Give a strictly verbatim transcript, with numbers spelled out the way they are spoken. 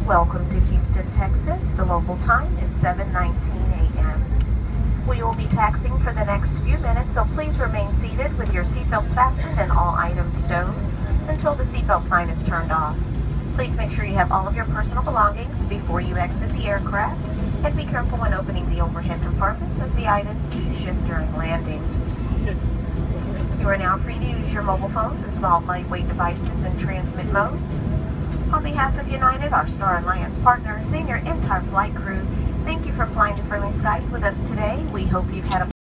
Welcome to Houston, Texas. The local time is seven nineteen a m We will be taxiing for the next few minutes, so please remain seated with your seatbelts fastened and all items stowed until the seatbelt sign is turned off. Please make sure you have all of your personal belongings before you exit the aircraft, and be careful when opening the overhead compartments as the items do shift during landing. You are now free to use your mobile phones and small lightweight devices in transmit mode. On behalf of United, our Star Alliance partners, and your entire flight crew, thank you for flying the friendly skies with us today. We hope you've had a